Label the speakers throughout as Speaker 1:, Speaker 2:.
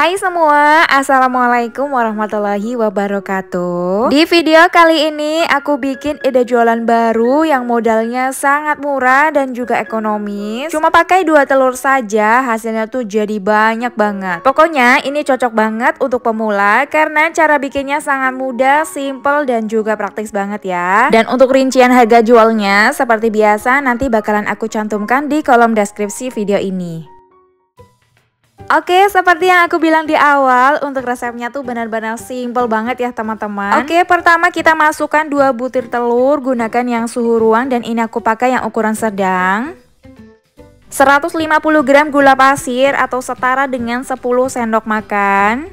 Speaker 1: Hai semua, Assalamualaikum warahmatullahi wabarakatuh. Di video kali ini aku bikin ide jualan baru yang modalnya sangat murah dan juga ekonomis. Cuma pakai 2 telur saja, hasilnya tuh jadi banyak banget. Pokoknya ini cocok banget untuk pemula karena cara bikinnya sangat mudah, simple dan juga praktis banget ya. Dan untuk rincian harga jualnya seperti biasa nanti bakalan aku cantumkan di kolom deskripsi video ini. Oke, seperti yang aku bilang di awal, untuk resepnya tuh benar-benar simple banget ya teman-teman. Oke, pertama kita masukkan 2 butir telur, gunakan yang suhu ruang dan ini aku pakai yang ukuran sedang. 150 gram gula pasir atau setara dengan 10 sendok makan.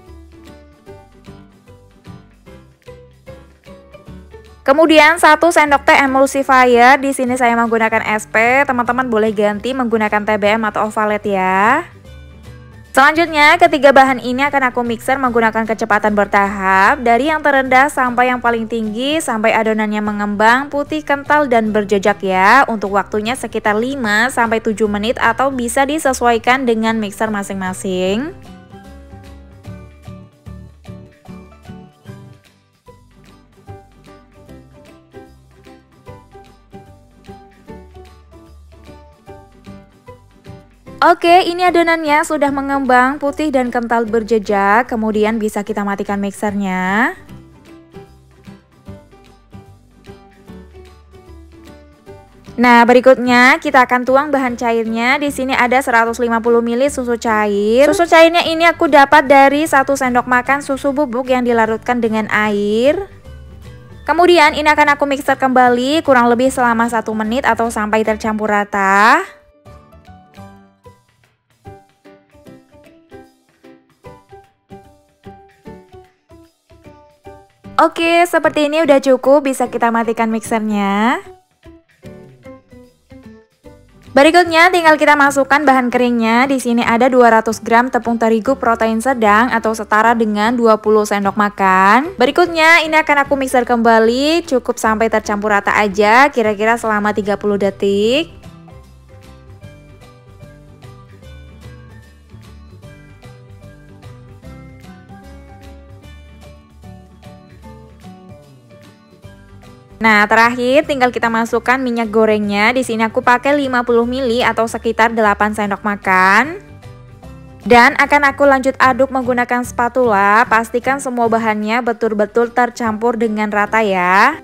Speaker 1: Kemudian 1 sendok teh emulsifier, di sini saya menggunakan SP, teman-teman boleh ganti menggunakan TBM atau Ovalet ya. Selanjutnya, ketiga bahan ini akan aku mixer menggunakan kecepatan bertahap dari yang terendah sampai yang paling tinggi sampai adonannya mengembang, putih, kental, dan berjejak ya. Untuk waktunya sekitar 5-7 menit atau bisa disesuaikan dengan mixer masing-masing. Oke, ini adonannya sudah mengembang, putih dan kental berjejak. Kemudian bisa kita matikan mixernya. Nah, berikutnya kita akan tuang bahan cairnya. Di sini ada 150 ml susu cair. Susu cairnya ini aku dapat dari 1 sendok makan susu bubuk yang dilarutkan dengan air. Kemudian ini akan aku mixer kembali kurang lebih selama 1 menit atau sampai tercampur rata. Oke, seperti ini udah cukup, bisa kita matikan mixernya. Berikutnya tinggal kita masukkan bahan keringnya. Di sini ada 200 gram tepung terigu protein sedang atau setara dengan 20 sendok makan. Berikutnya ini akan aku mixer kembali, cukup sampai tercampur rata aja, kira-kira selama 30 detik. Nah, terakhir tinggal kita masukkan minyak gorengnya. Di sini aku pakai 50 ml atau sekitar 8 sendok makan. Dan akan aku lanjut aduk menggunakan spatula. Pastikan semua bahannya betul-betul tercampur dengan rata ya.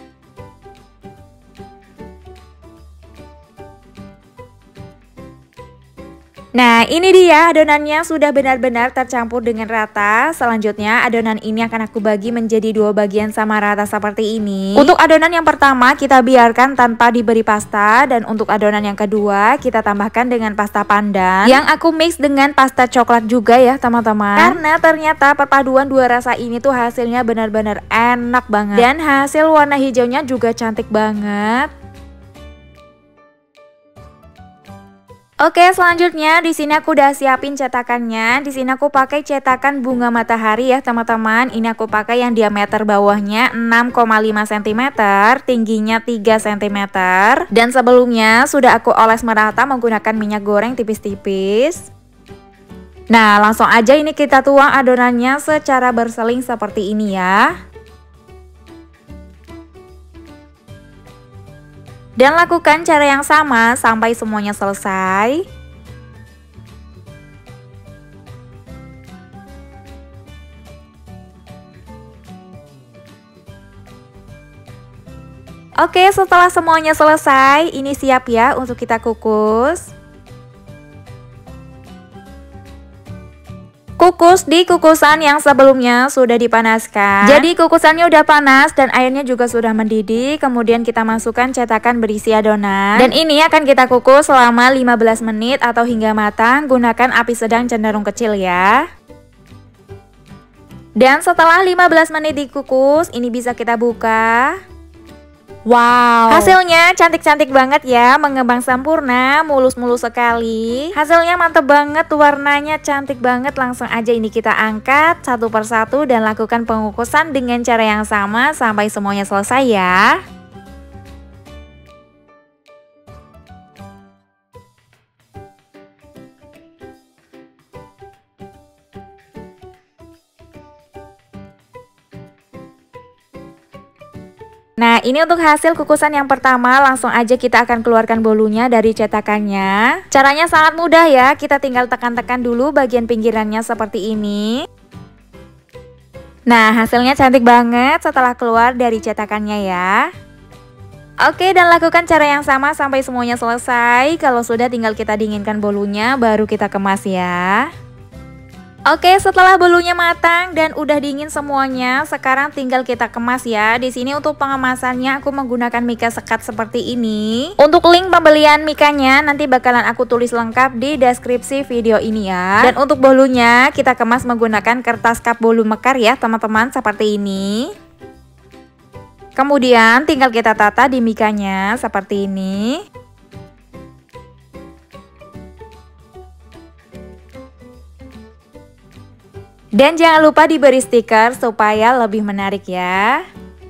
Speaker 1: Nah, ini dia adonannya sudah benar-benar tercampur dengan rata. Selanjutnya adonan ini akan aku bagi menjadi 2 bagian sama rata seperti ini. Untuk adonan yang pertama kita biarkan tanpa diberi pasta. Dan untuk adonan yang kedua kita tambahkan dengan pasta pandan yang aku mix dengan pasta coklat juga ya teman-teman. Karena ternyata perpaduan 2 rasa ini tuh hasilnya benar-benar enak banget. Dan hasil warna hijaunya juga cantik banget. Oke, selanjutnya di sini aku udah siapin cetakannya. Di sini aku pakai cetakan bunga matahari ya, teman-teman. Ini aku pakai yang diameter bawahnya 6,5 cm, tingginya 3 cm. Dan sebelumnya sudah aku oles merata menggunakan minyak goreng tipis-tipis. Nah, langsung aja ini kita tuang adonannya secara berseling seperti ini ya. Dan lakukan cara yang sama sampai semuanya selesai. Oke, setelah semuanya selesai, ini siap ya untuk kita kukus. Kukus di kukusan yang sebelumnya sudah dipanaskan. Jadi kukusannya udah panas dan airnya juga sudah mendidih. Kemudian kita masukkan cetakan berisi adonan. Dan ini akan kita kukus selama 15 menit atau hingga matang. Gunakan api sedang cenderung kecil ya. Dan setelah 15 menit dikukus, ini bisa kita buka. Wow, hasilnya cantik-cantik banget ya, mengembang sempurna, mulus-mulus sekali. Hasilnya mantep banget, warnanya cantik banget. Langsung aja ini kita angkat satu persatu dan lakukan pengukusan dengan cara yang sama sampai semuanya selesai ya. Nah, ini untuk hasil kukusan yang pertama. Langsung aja kita akan keluarkan bolunya dari cetakannya. Caranya sangat mudah ya, kita tinggal tekan-tekan dulu bagian pinggirannya seperti ini. Nah, hasilnya cantik banget setelah keluar dari cetakannya ya. Oke, dan lakukan cara yang sama sampai semuanya selesai. Kalau sudah, tinggal kita dinginkan bolunya, baru kita kemas ya. Oke, setelah bolunya matang dan udah dingin semuanya, sekarang tinggal kita kemas ya. Di sini untuk pengemasannya aku menggunakan mika sekat seperti ini. Untuk link pembelian mikanya nanti bakalan aku tulis lengkap di deskripsi video ini ya. Dan untuk bolunya kita kemas menggunakan kertas kap bolu mekar ya teman-teman, seperti ini. Kemudian tinggal kita tata di mikanya seperti ini. Dan jangan lupa diberi stiker supaya lebih menarik ya.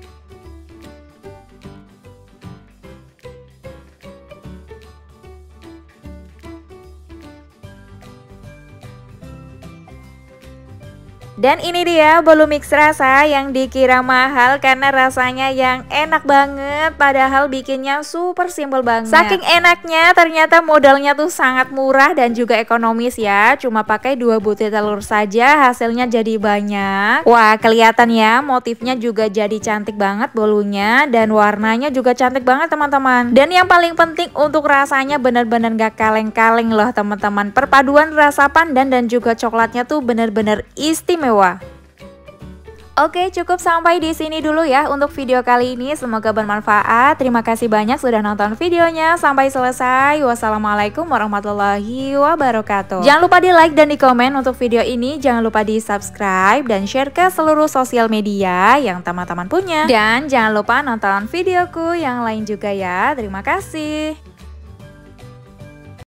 Speaker 1: Dan ini dia bolu mix rasa yang dikira mahal karena rasanya yang enak banget, padahal bikinnya super simpel banget. Saking enaknya ternyata modalnya tuh sangat murah dan juga ekonomis ya. Cuma pakai 2 butir telur saja hasilnya jadi banyak. Wah, kelihatan ya, motifnya juga jadi cantik banget bolunya dan warnanya juga cantik banget teman-teman. Dan yang paling penting untuk rasanya bener-bener gak kaleng-kaleng loh teman-teman. Perpaduan rasa pandan dan juga coklatnya tuh bener-bener istimewa. Oke, cukup sampai di sini dulu ya untuk video kali ini. Semoga bermanfaat. Terima kasih banyak sudah nonton videonya sampai selesai. Wassalamualaikum warahmatullahi wabarakatuh. Jangan lupa di like dan di komen untuk video ini. Jangan lupa di subscribe dan share ke seluruh sosial media yang teman-teman punya. Dan jangan lupa nonton videoku yang lain juga ya. Terima kasih.